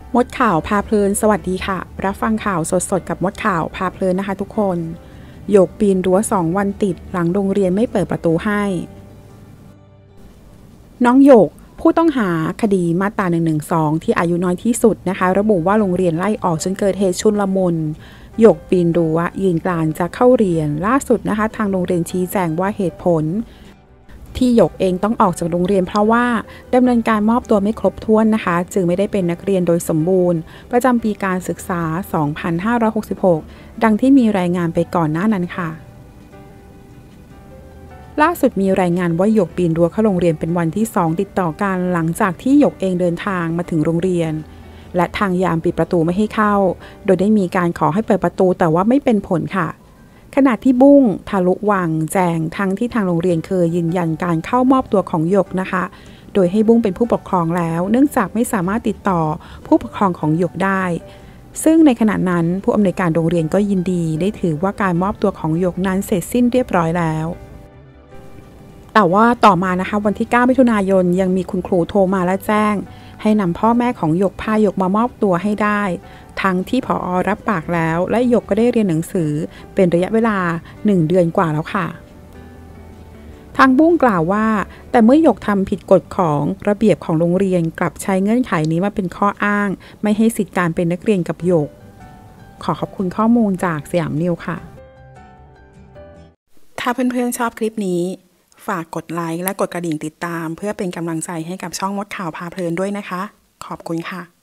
มดข่าวพาเพลินสวัสดีค่ะรับฟังข่าวสดๆกับมดข่าวพาเพลินนะคะทุกคนหยกปีนรั้ว2 วันติดหลังโรงเรียนไม่เปิดประตูให้น้องหยกผู้ต้องหาคดีมาตรา112ที่อายุน้อยที่สุดนะคะระบุว่าโรงเรียนไล่ออกจนเกิดเหตุชุลมุนหยกปีนรั้วยืนกรานจะเข้าเรียนล่าสุดนะคะทางโรงเรียนชี้แจงว่าเหตุผลที่หยกเองต้องออกจากโรงเรียนเพราะว่าดำเนินการมอบตัวไม่ครบถ้วนนะคะจึงไม่ได้เป็นนักเรียนโดยสมบูรณ์ประจำปีการศึกษา 2566 ดังที่มีรายงานไปก่อนหน้านั้นค่ะล่าสุดมีรายงานว่าหยกปีนรั้วเข้าโรงเรียนเป็นวันที่2ติดต่อกันหลังจากที่หยกเองเดินทางมาถึงโรงเรียนและทางยามปิดประตูไม่ให้เข้าโดยได้มีการขอให้เปิดประตูแต่ว่าไม่เป็นผลค่ะขณะที่บุ้งทะลุวังแจงทั้งที่ทางโรงเรียนเคยยืนยันการเข้ามอบตัวของหยกนะคะโดยให้บุ้งเป็นผู้ปกครองแล้วเนื่องจากไม่สามารถติดต่อผู้ปกครองของหยกได้ซึ่งในขณะนั้นผู้อำนวยการโรงเรียนก็ยินดีได้ถือว่าการมอบตัวของหยกนั้นเสร็จสิ้นเรียบร้อยแล้วแต่ว่าต่อมานะคะวันที่9 มิถุนายนยังมีคุณครูโทรมาและแจ้งให้นำพ่อแม่ของหยกพาหยกมามอบตัวให้ได้ทั้งที่ผอ.รับปากแล้วและหยกก็ได้เรียนหนังสือเป็นระยะเวลา1 เดือนกว่าแล้วค่ะทางบุ้งกล่าวว่าแต่เมื่อหยกทำผิดกฎของระเบียบของโรงเรียนกลับใช้เงื่อนไขนี้มาเป็นข้ออ้างไม่ให้สิทธิการเป็นนักเรียนกับหยกขอขอบคุณข้อมูลจากสยามนิวค่ะถ้าเพื่อนๆชอบคลิปนี้ฝากกดไลค์และกดกระดิ่งติดตามเพื่อเป็นกำลังใจให้กับช่องมดข่าวพาเพลินด้วยนะคะขอบคุณค่ะ